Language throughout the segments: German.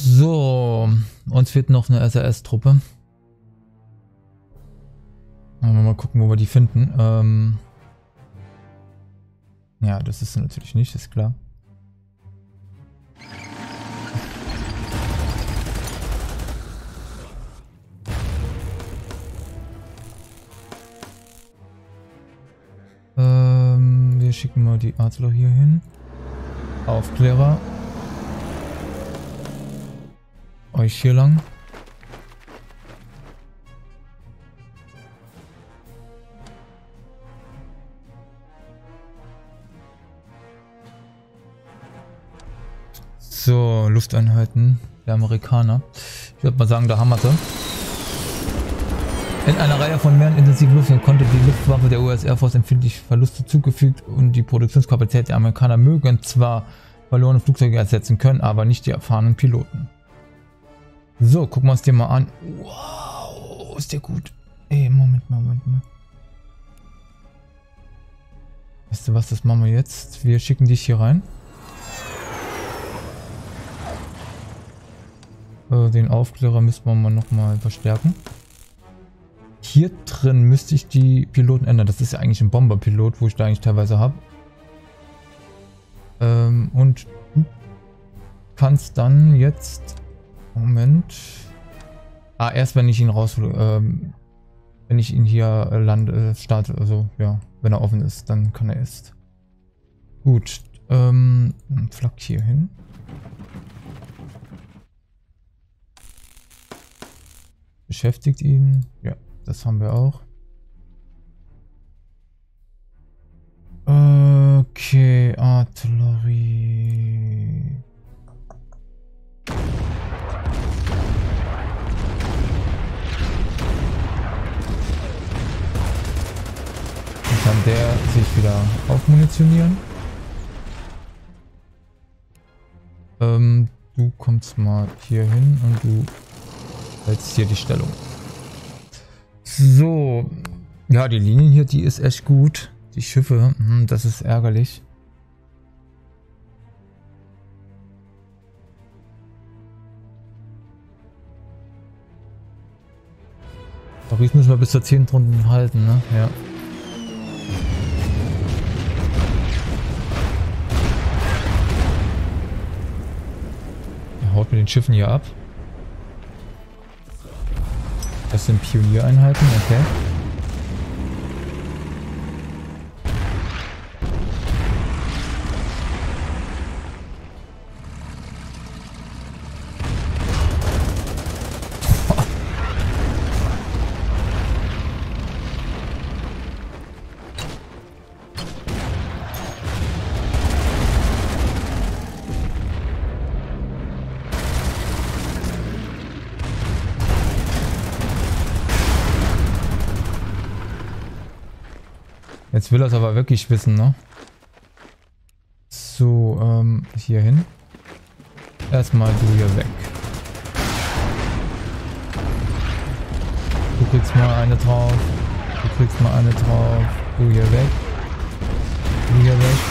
So, uns fehlt noch eine SAS-Truppe. Mal gucken, wo wir die finden. Ja, das ist natürlich nicht, ist klar. Wir schicken mal die Adler hier hin. Aufklärer. Euch hier lang. So, Lufteinheiten der Amerikaner. Ich würde mal sagen, da haben wir sie. In einer Reihe von mehreren intensiven Luftkämpfen konnte die Luftwaffe der US Air Force empfindlich Verluste zugefügt und die Produktionskapazität der Amerikaner mögen zwar verlorene Flugzeuge ersetzen können, aber nicht die erfahrenen Piloten. So, gucken wir uns den mal an. Wow, ist der gut. Ey, Moment. Weißt du was, das machen wir jetzt. Wir schicken dich hier rein. Den Aufklärer müssen wir mal nochmal verstärken. Hier drin müsste ich die Piloten ändern. Das ist ja eigentlich ein Bomberpilot, wo ich da eigentlich teilweise habe. Und du kannst dann jetzt... Moment. Erst wenn ich ihn wenn ich ihn hier starte, also ja, wenn er offen ist, dann kann er erst. Gut, Flak hier hin. Beschäftigt ihn. Ja, das haben wir auch. Okay, Artillerie. Dann kann der sich wieder aufmunitionieren. Du kommst mal hier hin und du hältst hier die Stellung. So. Ja, die Linien hier, die ist echt gut. Die Schiffe, das ist ärgerlich. Paris müssen wir bis zur 10. Runde halten, ne? Ja. Er haut mit den Schiffen hier ab. Das sind Pioniereinheiten, okay. Jetzt will er es aber wirklich wissen, ne? So, hier hin. Erstmal du hier weg. Du kriegst mal eine drauf. Du kriegst mal eine drauf. Du hier weg. Du hier weg.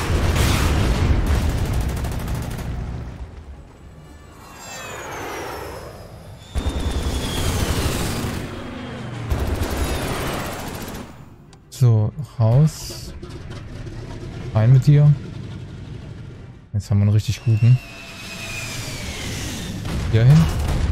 So, raus. Rein mit dir. Jetzt haben wir einen richtig guten. Hier hin.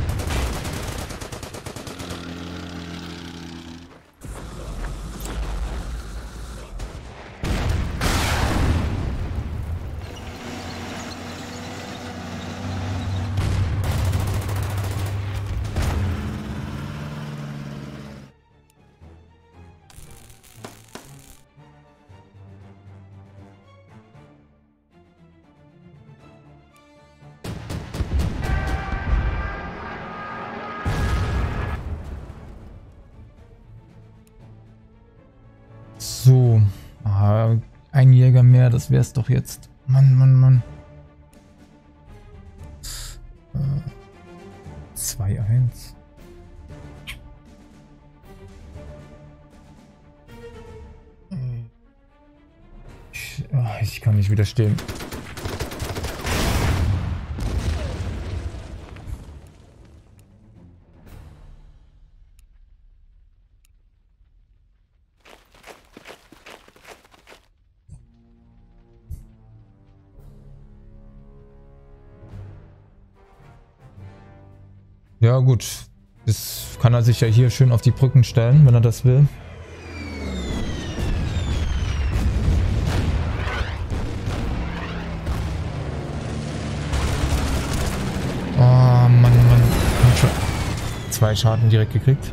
So, ein Jäger mehr, das wär's doch jetzt. Mann. 2-1. Ich kann nicht widerstehen. Ja gut. Das kann er sich ja hier schön auf die Brücken stellen, wenn er das will. Oh Mann, Mann. 2 Schaden direkt gekriegt.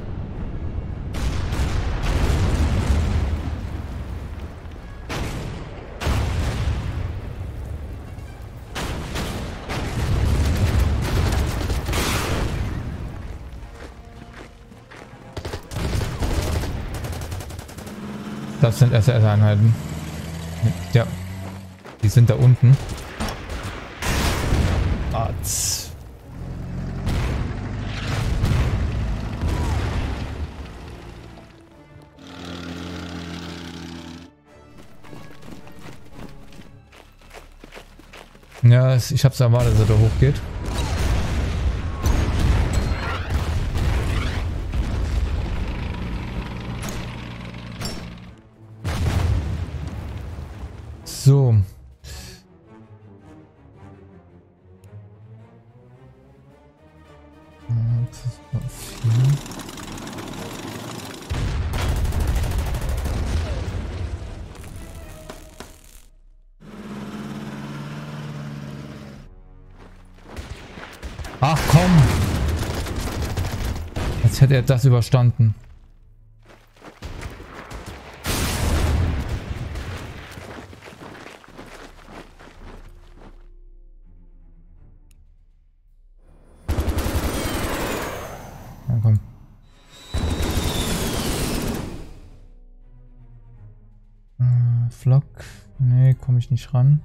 Das sind SS-Einheiten. Ja. Die sind da unten. Arzt. Ja, ich hab's erwartet, dass er da hochgeht. So. Ach komm! Jetzt hätte er das überstanden. Ja, komm. Flock. Nee, komme ich nicht ran.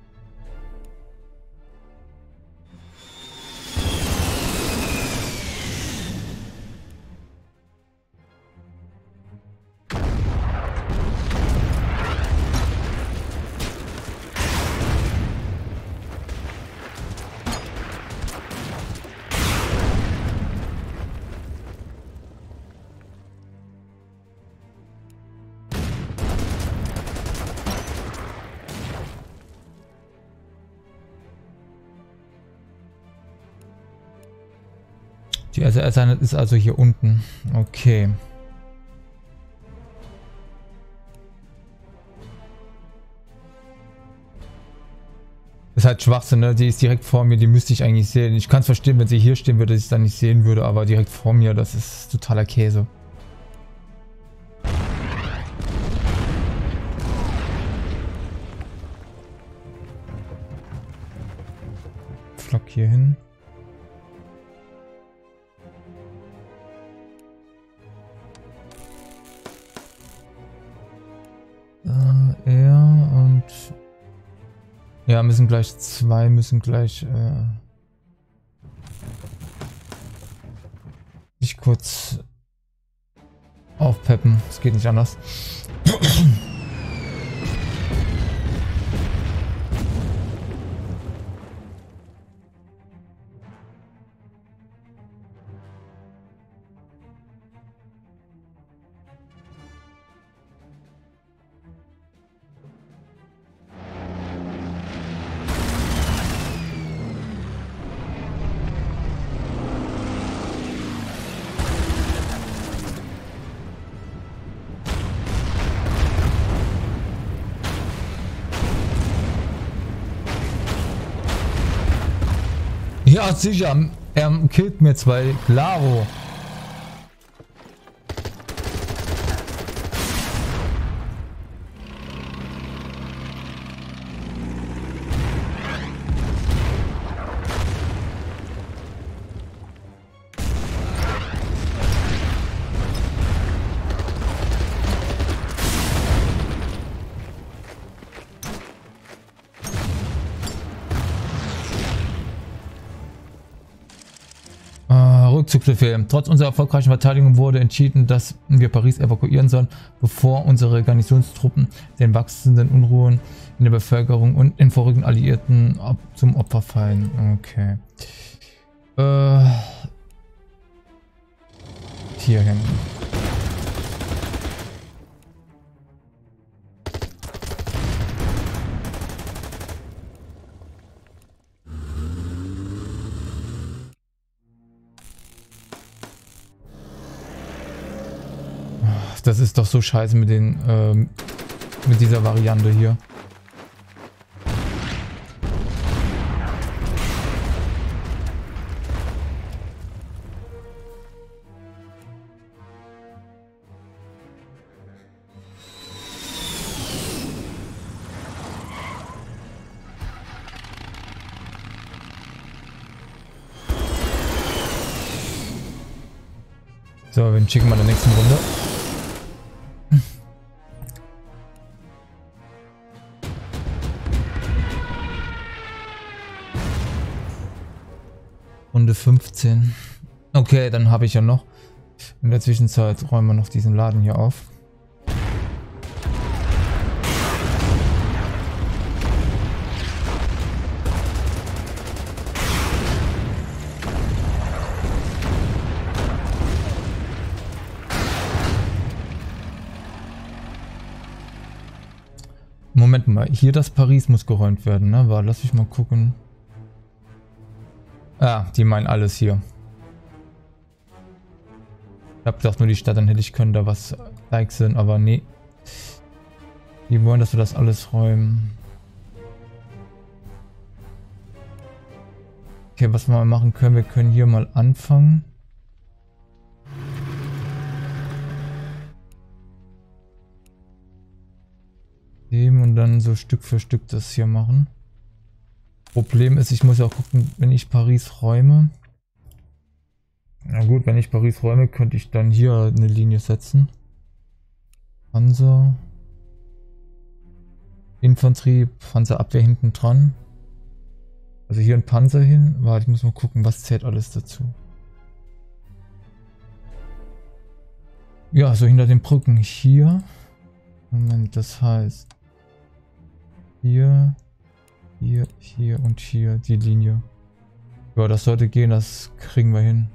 Die SS-Einheit ist also hier unten. Okay. Ist halt Schwachsinn, ne? Die ist direkt vor mir, die müsste ich eigentlich sehen. Ich kann es verstehen, wenn sie hier stehen würde, dass ich es dann nicht sehen würde, aber direkt vor mir, das ist totaler Käse. Flock hier hin. Er und... Ja, müssen gleich 2, müssen gleich... sich kurz aufpeppen. Es geht nicht anders. Ja, sicher. Er killt mir 2. Klaro. Rückzugsbefehl. Trotz unserer erfolgreichen Verteidigung wurde entschieden, dass wir Paris evakuieren sollen, bevor unsere Garnisonstruppen den wachsenden Unruhen in der Bevölkerung und in verrückten Alliierten zum Opfer fallen. Okay. Hier hin. das ist doch so scheiße mit den, mit dieser Variante hier. So, wir schicken mal in der nächsten Runde. Runde 15. Okay, dann habe ich ja noch. In der Zwischenzeit räumen wir noch diesen Laden hier auf. Moment mal, hier das Paris muss geräumt werden, ne? Warte, lass mich mal gucken. Ah, die meinen alles hier. Ich hab gedacht, nur die Stadt, dann hätte ich können da was like sind, aber nee. Die wollen, dass wir das alles räumen. Okay, was wir mal machen können, wir können hier mal anfangen. Und dann so Stück für Stück das hier machen. Problem ist, ich muss ja auch gucken, wenn ich Paris räume. Na gut, wenn ich Paris räume, könnte ich dann hier eine Linie setzen. Panzer. Infanterie, Panzerabwehr hinten dran. Also hier ein Panzer hin. Warte, ich muss mal gucken, was zählt alles dazu. Ja, so hinter den Brücken hier. Moment, das heißt hier, hier, hier und hier die Linie. Ja, das sollte gehen, das kriegen wir hin.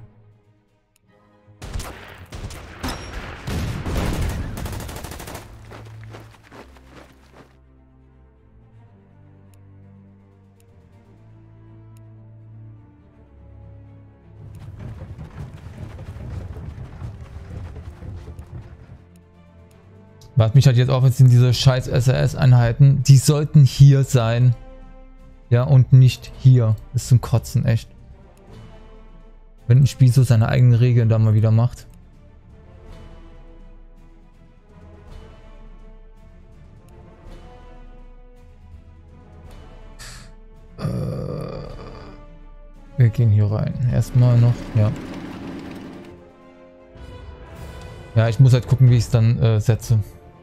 Was mich halt jetzt auch, jetzt sind diese scheiß SRS-Einheiten, die sollten hier sein. Ja, und nicht hier. Ist zum Kotzen, echt. Wenn ein Spiel so seine eigenen Regeln da mal wieder macht. Wir gehen hier rein. Erstmal noch, ja. Ja, ich muss halt gucken, wie ich es dann setze.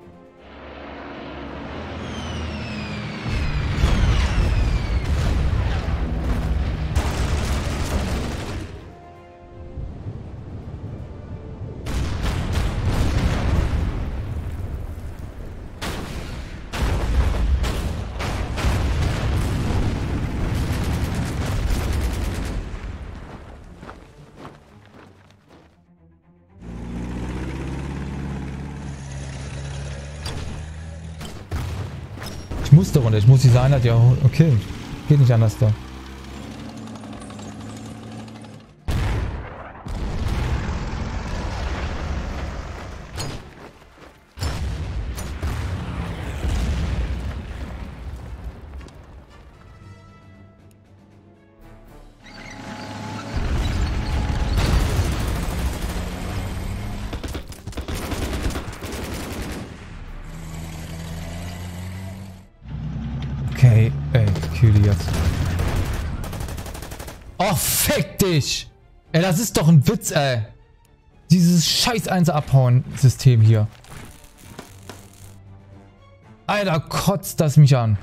Ich muss da runter, ich muss diese Einheit ja okay. Geht nicht anders da. Okay, ey, kill die jetzt. Oh, fick dich! Ey, das ist doch ein Witz, ey. Dieses scheiß 1-Abhauen-System hier. Alter, kotzt das mich an.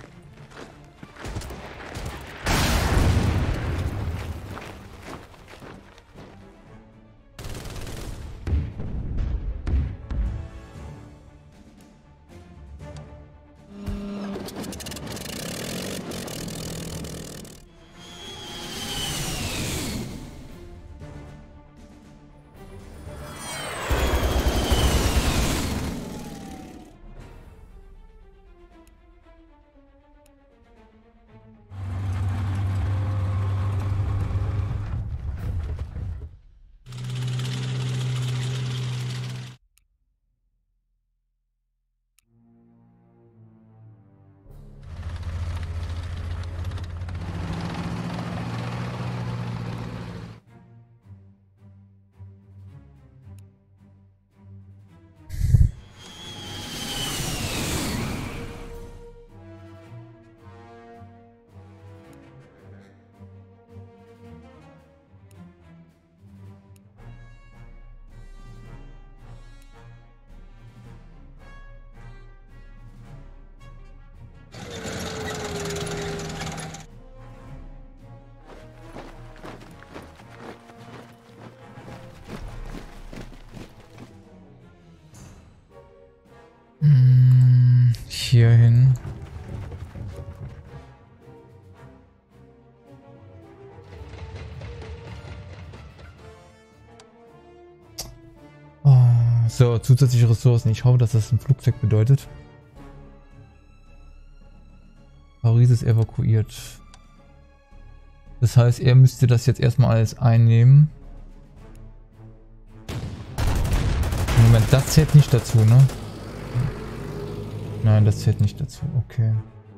hier hin. Oh, so, zusätzliche Ressourcen. Ich hoffe, dass das ein Flugzeug bedeutet. Paris ist evakuiert. Das heißt, er müsste das jetzt erstmal alles einnehmen. Moment, das zählt nicht dazu, ne? Nein, das zählt nicht dazu. Okay.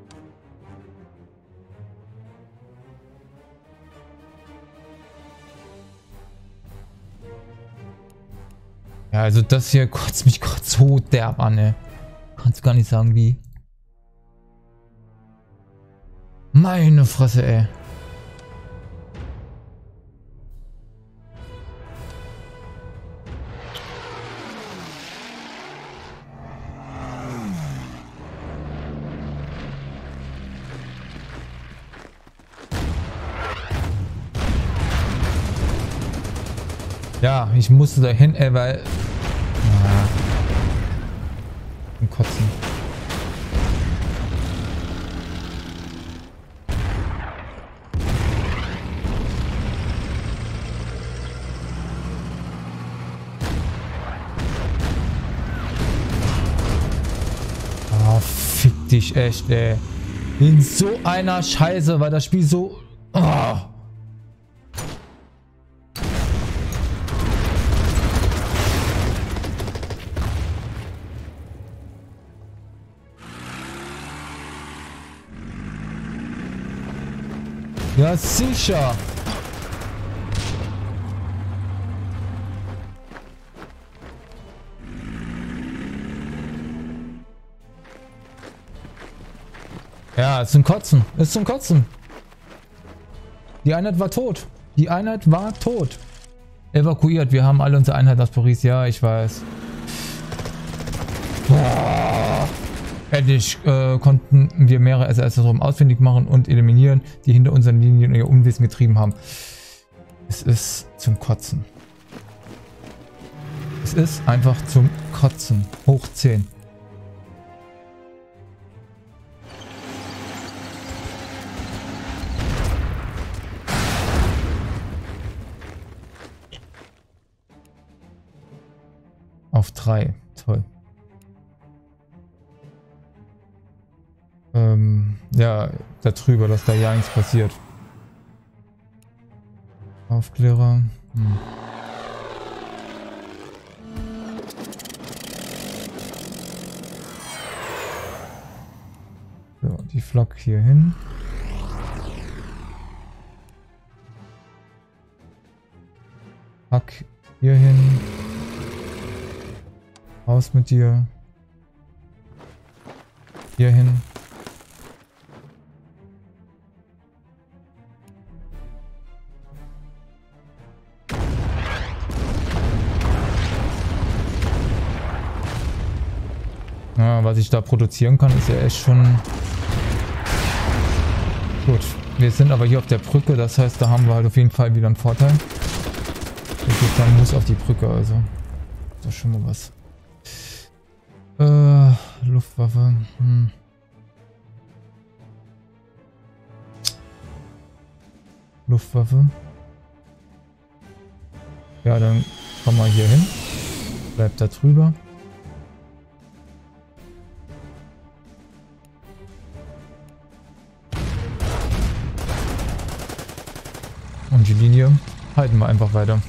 Ja, also das hier kotzt mich gerade so derb an, ne? Kannst du gar nicht sagen, wie. Meine Fresse, ey. Ja, ich musste da hin, weil... Ah, zum Kotzen. Oh, fick dich echt, ey. In so einer Scheiße, weil das Spiel so... Oh. Ja, sicher. Ja, ist zum Kotzen. Ist zum Kotzen. Die Einheit war tot. Die Einheit war tot. Evakuiert. Wir haben alle unsere Einheit aus Paris. Ja, ich weiß. Boah. Endlich konnten wir mehrere SS-Räume ausfindig machen und eliminieren, die hinter unseren Linien ihr Unwesen getrieben haben. Es ist zum Kotzen. Es ist einfach zum Kotzen. Hoch 10. Auf 3. Toll. Ja, da drüber, dass da ja nichts passiert. Aufklärer. So, die Flak hier hin. Hack hier hin. Raus mit dir. Hier hin. Ja, was ich da produzieren kann, ist ja echt schon gut. Wir sind aber hier auf der Brücke, das heißt, da haben wir halt auf jeden Fall wieder einen Vorteil. Ich würde sagen, muss auf die Brücke, also das ist schon mal was. Luftwaffe. Luftwaffe. Ja, dann komm mal hier hin. Bleib da drüber. Und die Linie halten wir einfach weiter.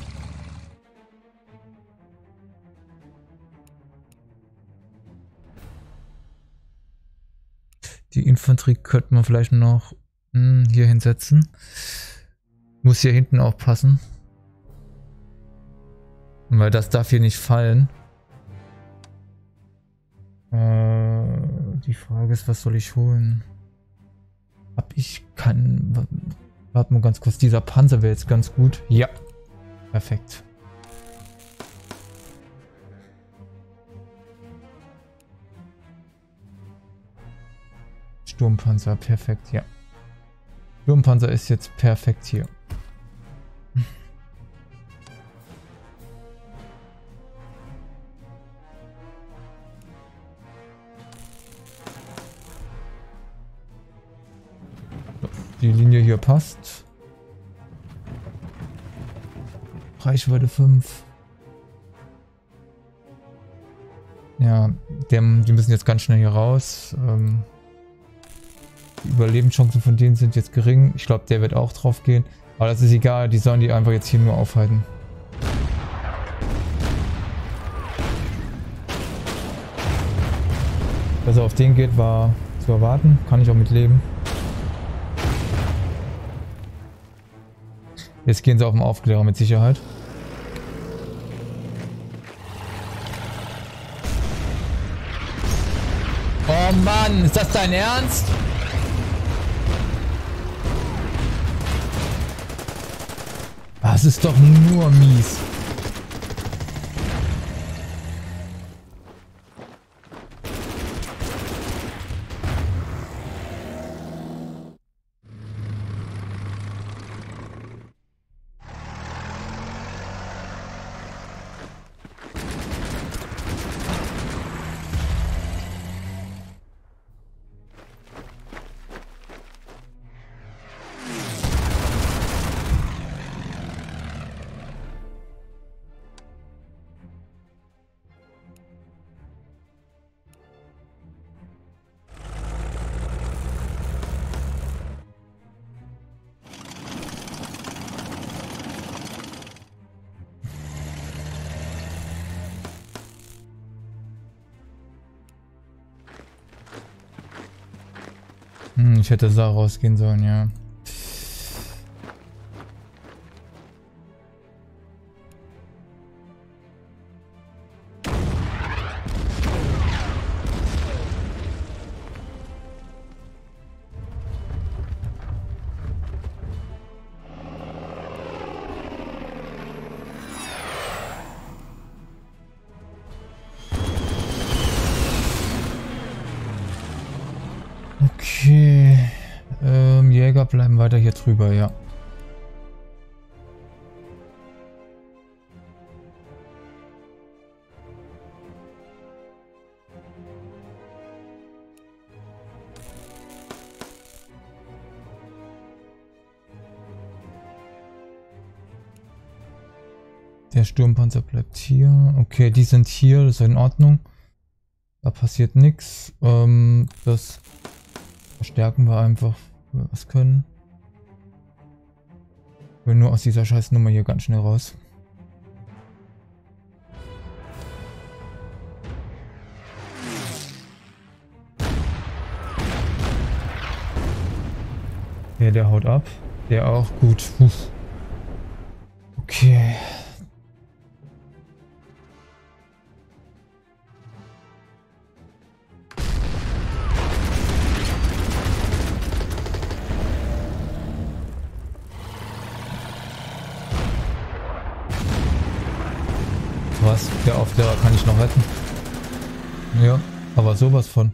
Die Infanterie könnte man vielleicht noch hier hinsetzen. Muss hier hinten aufpassen. Weil das darf hier nicht fallen. Die Frage ist, was soll ich holen? Warte mal ganz kurz. Dieser Panzer wäre jetzt ganz gut. Ja. Perfekt. Sturmpanzer, perfekt, ja. Sturmpanzer ist jetzt perfekt hier. die Linie hier passt. Reichweite 5. Ja, die müssen jetzt ganz schnell hier raus. Die Überlebenschancen von denen sind jetzt gering. Ich glaube, der wird auch drauf gehen. Aber das ist egal, die sollen die einfach jetzt hier nur aufhalten. Dass er auf den geht, war zu erwarten. Kann ich auch mit leben. Jetzt gehen sie auf den Aufklärer mit Sicherheit. Oh Mann, ist das dein Ernst? Das ist doch nur mies. Ich hätte da rausgehen sollen, ja. Okay. Jäger bleiben weiter hier drüber, ja. Der Sturmpanzer bleibt hier. Okay, die sind hier, das ist in Ordnung. Da passiert nichts. Das verstärken wir einfach, wenn wir was können. Ich will nur aus dieser scheiß Nummer hier ganz schnell raus. Ja, der haut ab. Der auch. Gut. Okay. Was? Der Aufklärer kann ich noch retten. Ja, aber sowas von.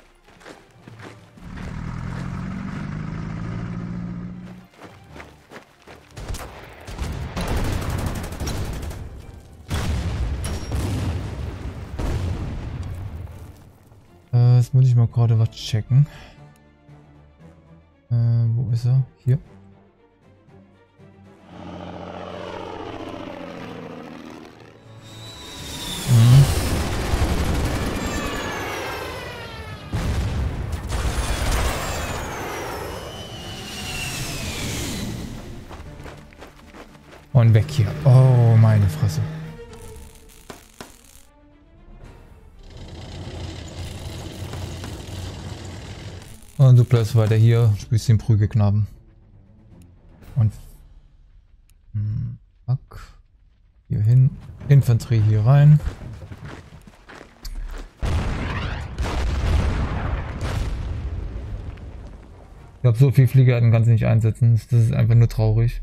Jetzt muss ich mal gerade was checken. Wo ist er? Hier. Und weg hier. Oh, meine Fresse. Und du bleibst weiter hier, spielst den Prügelknaben. Und fuck. Hier hin. Infanterie hier rein. Ich glaube, so viel Flieger kannst du nicht einsetzen. Das ist einfach nur traurig.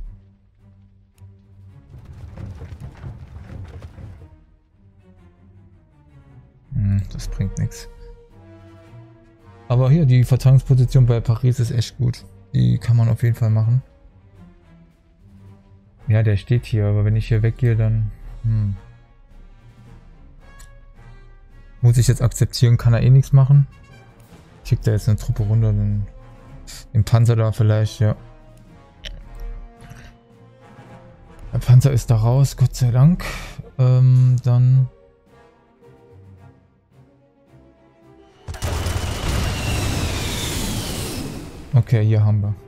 Das bringt nichts. Aber hier, die Verteidigungsposition bei Paris ist echt gut. Die kann man auf jeden Fall machen. Ja, der steht hier, aber wenn ich hier weggehe, dann... Muss ich jetzt akzeptieren, kann er eh nichts machen. Schickt er jetzt eine Truppe runter, dann Den Panzer da vielleicht, ja. Der Panzer ist da raus, Gott sei Dank. Dann... Okay, hier haben wir.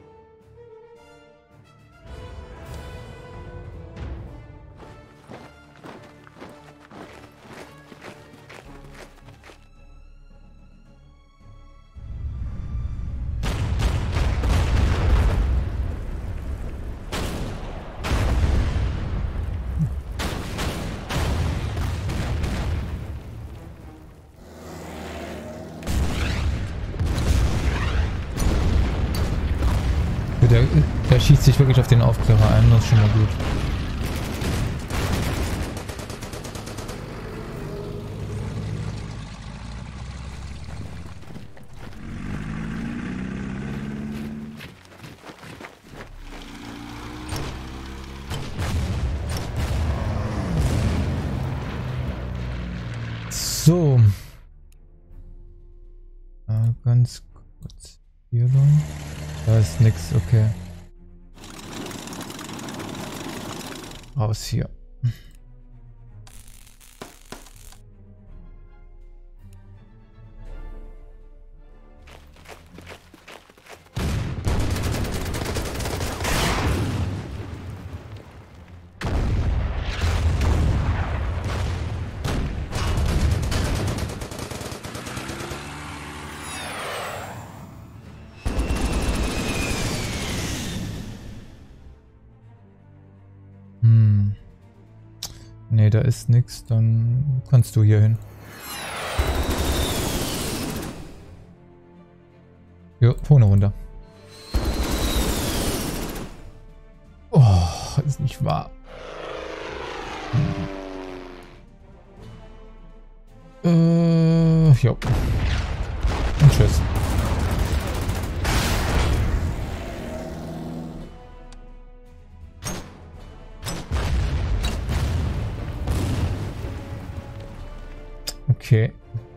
Der schießt sich wirklich auf den Aufklärer ein, das ist schon mal gut. So. Ganz kurz hier lang. Da ist nix, okay. Raus hier. Nee, da ist nichts, dann kannst du hier hin. Jo, vorne runter. Oh, ist nicht wahr. Jo. Und tschüss. Okay.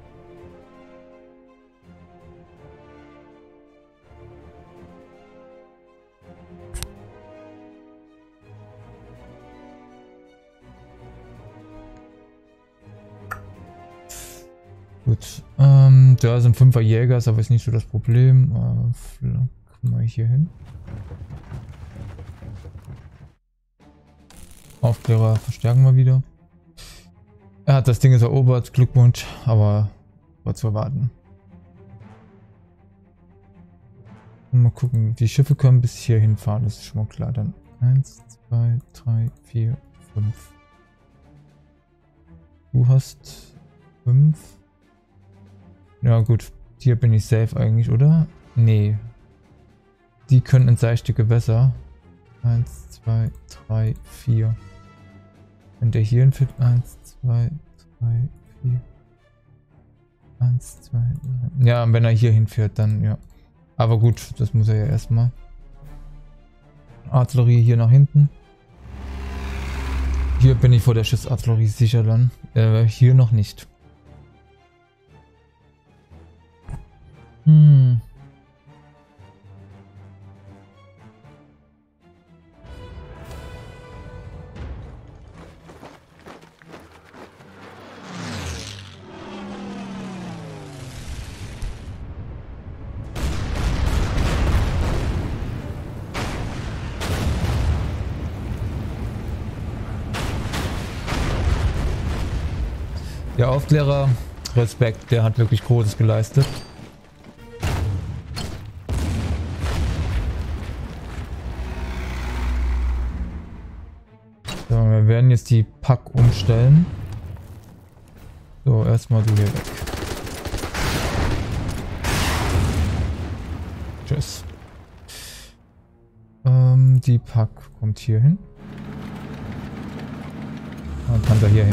Gut. Da sind 5er Jäger, ist aber jetzt nicht so das Problem. Gucken wir hier hin. Aufklärer verstärken wir wieder. Er hat das Ding erobert, Glückwunsch, aber war zu erwarten. Mal gucken, die Schiffe können bis hier hinfahren, das ist schon mal klar. Dann 1, 2, 3, 4, 5. Du hast 5. Ja gut, hier bin ich safe eigentlich, oder? Nee. Die können ins seichte Gewässer. 1, 2, 3, 4. Wenn der hier hinfällt, 1, 2, 3, 4. 1, 2, 3. Ja, wenn er hier hinfährt, dann ja. Aber gut, das muss er ja erstmal. Artillerie hier nach hinten. Hier bin ich vor der Schiffsartillerie sicher dann. Hier noch nicht. Der Aufklärer, Respekt, der hat wirklich Großes geleistet. So, wir werden jetzt die Pack umstellen. So, erstmal du hier weg. Tschüss. Die Pack kommt hier hin. Und Panzer hier hin.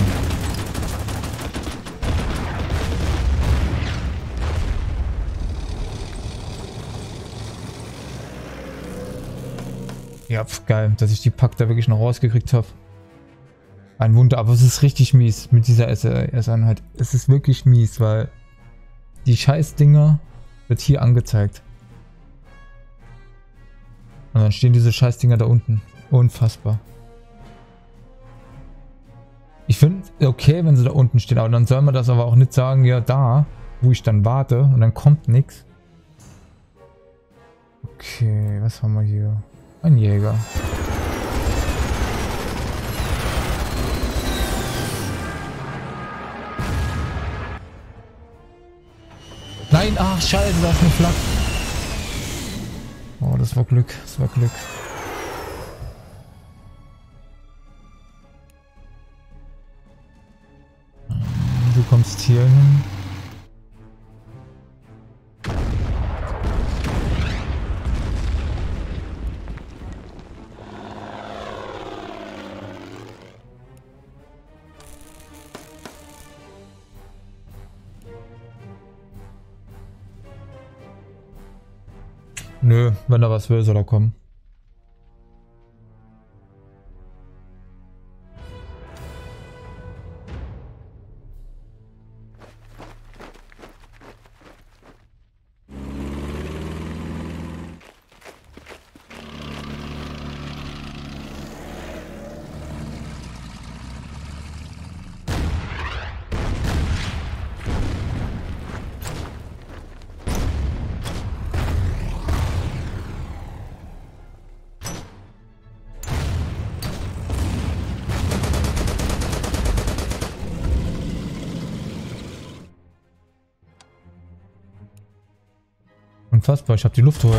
Ja, geil, dass ich die Pack da wirklich noch rausgekriegt habe. Ein Wunder, aber es ist richtig mies mit dieser SS-Einheit. Es ist wirklich mies, weil die Scheißdinger wird hier angezeigt. Und dann stehen diese Scheißdinger da unten. Unfassbar. Ich finde okay, wenn sie da unten stehen, aber dann soll man das aber auch nicht sagen, ja da, wo ich dann warte und dann kommt nichts. Okay, was haben wir hier? Ein Jäger. Nein, ach scheiße, da ist eine Flak. Oh, das war Glück, das war Glück. Du kommst hier hin. Nö, wenn da was will, soll er kommen. Unfassbar, ich habe die Lufthoheit.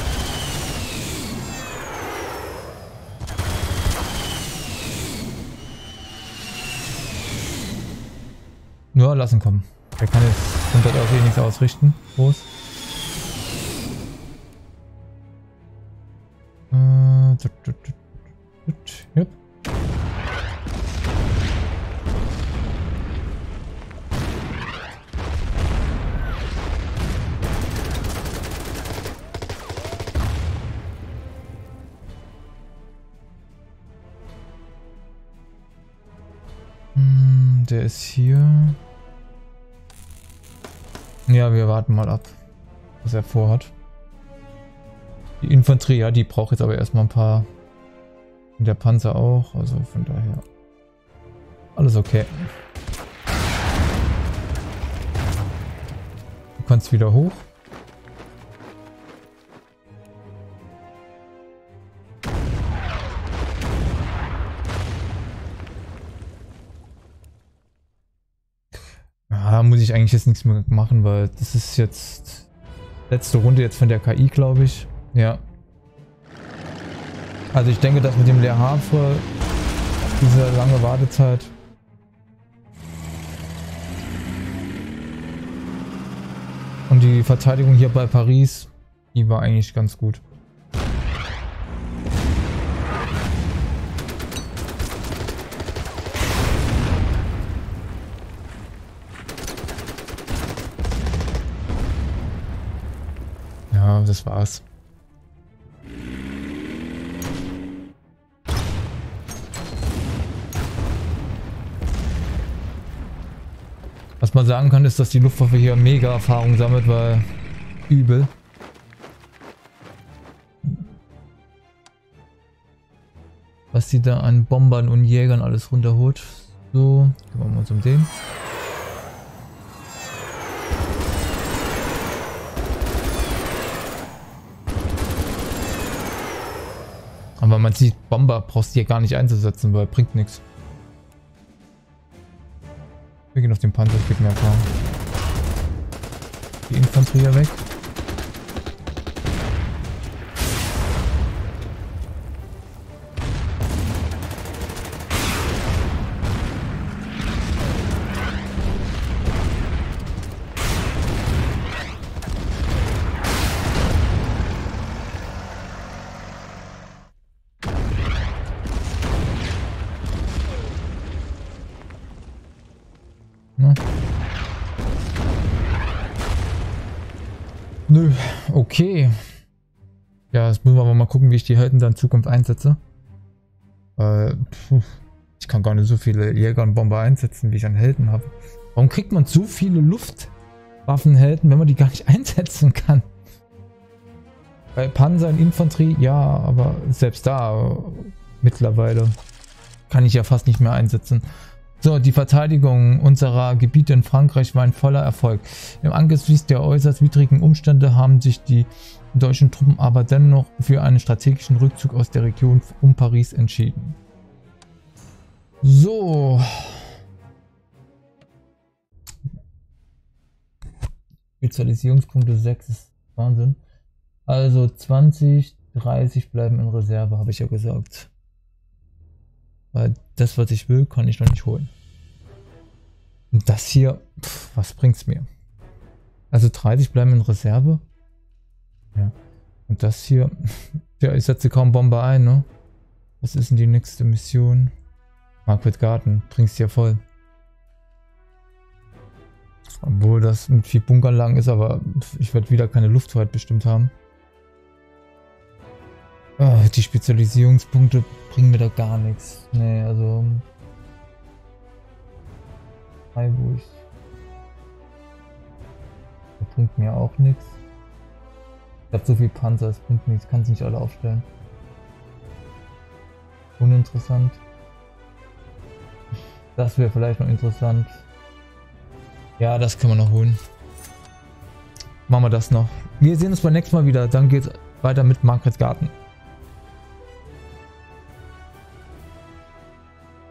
Nur lassen kommen. Der kann jetzt von dort aus eh nichts ausrichten. Groß. Yep. Der ist hier. Ja, wir warten mal ab, was er vorhat. Die Infanterie, ja, die braucht jetzt aber erstmal ein paar. Und der Panzer auch, also von daher. Alles okay. Du kannst wieder hoch. Ja, muss ich eigentlich jetzt nichts mehr machen, weil das ist jetzt letzte Runde jetzt von der KI, glaube ich. Ja. Also ich denke, dass mit dem Le Havre diese lange Wartezeit und die Verteidigung hier bei Paris, die war eigentlich ganz gut. Ja, das war's. Was man sagen kann, ist, dass die Luftwaffe hier mega Erfahrung sammelt, weil übel. Was sie da an Bombern und Jägern alles runterholt. So, kümmern wir uns um den. Aber man sieht, Bomber brauchst du hier gar nicht einzusetzen, weil bringt nichts. Wir gehen auf den Panzer, das geht mir klar. Die Infanterie hier weg. Nö, okay. Ja, jetzt müssen wir aber mal gucken, wie ich die Helden dann in Zukunft einsetze. Ich kann gar nicht so viele Jäger und Bomber einsetzen, wie ich an Helden habe. Warum kriegt man so viele Luftwaffenhelden, wenn man die gar nicht einsetzen kann? Bei Panzer und Infanterie, ja, aber selbst da mittlerweile kann ich ja fast nicht mehr einsetzen. So, die Verteidigung unserer Gebiete in Frankreich war ein voller Erfolg. Im Angesicht der äußerst widrigen Umstände haben sich die deutschen Truppen aber dennoch für einen strategischen Rückzug aus der Region um Paris entschieden. So. Spezialisierungspunkte 6 ist Wahnsinn. Also 20, 30 bleiben in Reserve, habe ich ja gesagt. Weil das, was ich will, kann ich noch nicht holen. Und das hier, was bringt's mir? Also 30 bleiben in Reserve. Ja. Und das hier, ja, ich setze kaum Bomber ein, ne? Was ist denn die nächste Mission? Marquette Garden, bringst ja voll. Obwohl das mit 4 Bunkeranlagen ist, aber ich werde wieder keine Lufthoheit bestimmt haben. Die Spezialisierungspunkte bringen mir da gar nichts. Nee, also Freiburg. Da bringt mir auch nichts. Ich habe so viel Panzer, es bringt nichts. Ich kann es nicht alle aufstellen. Uninteressant. Das wäre vielleicht noch interessant. Ja, das können wir noch holen. Machen wir das noch. Wir sehen uns beim nächsten Mal wieder. Dann geht's weiter mit Marquette Garden.